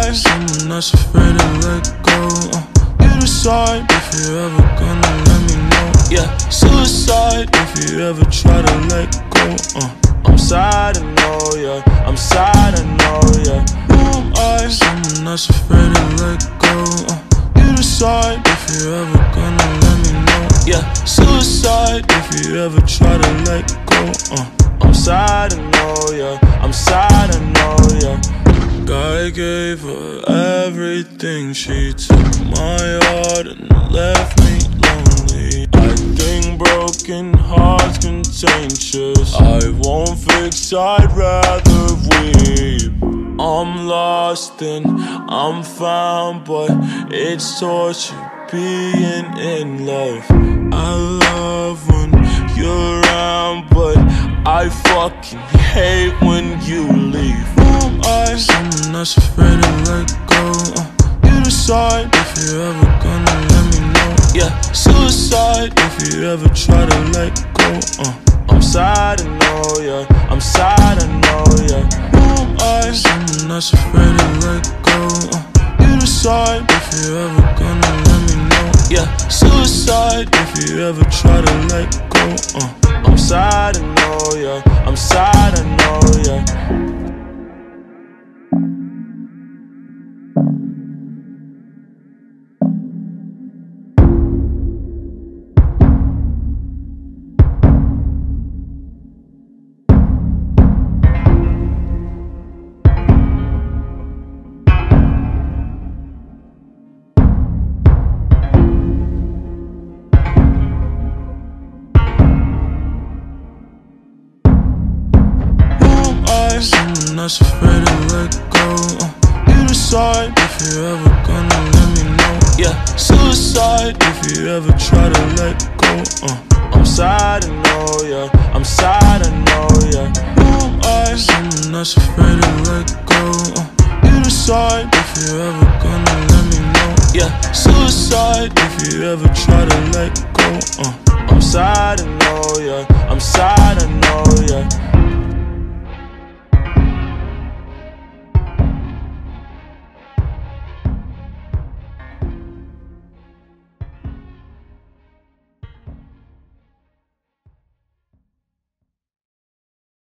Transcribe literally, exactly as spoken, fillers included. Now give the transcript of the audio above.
I someone that's afraid to let go? uh, You decide if you're ever gonna let me know. Yeah, suicide if you ever try to let go. uh, I'm sad, I know, yeah, I'm sad, I know, yeah. Who am I? Someone that's afraid to let go. uh, You decide if you're ever gonna let me know. Yeah, suicide if you ever try to let go. uh, I'm sad, I know, yeah, I'm sad, I know, yeah. I gave her everything, she took my heart and left me lonely. I think broken hearts contagious. I won't fix, I'd rather weep. I'm lost and I'm found, but it's torture being in love. I love when you're around, but I fucking hate when you leave. Who am I? Someone that's afraid to let go. uh, You decide if you're ever gonna let me know. Yeah, suicide if you ever try to let go. uh, I'm sad, I know, yeah, I'm sad, I know, yeah. Who am I? Someone that's afraid to let go. uh, You decide if you're ever gonna let me know. Yeah, suicide if you ever try to let go. uh, I'm sad, I know, yeah, I'm sad, I know, yeah. Someone that's afraid to let go. uh, You decide if you're ever gonna let me know. Yeah, suicide if you ever try to let go. uh, I'm sad, I know, yeah, I'm sad, I know, yeah. Who am I? Someone that's afraid to let go. uh, You decide if you're ever gonna let me know. Yeah, suicide if you ever try to let go. uh, I'm sad, I know, yeah, I'm sad, I know, yeah.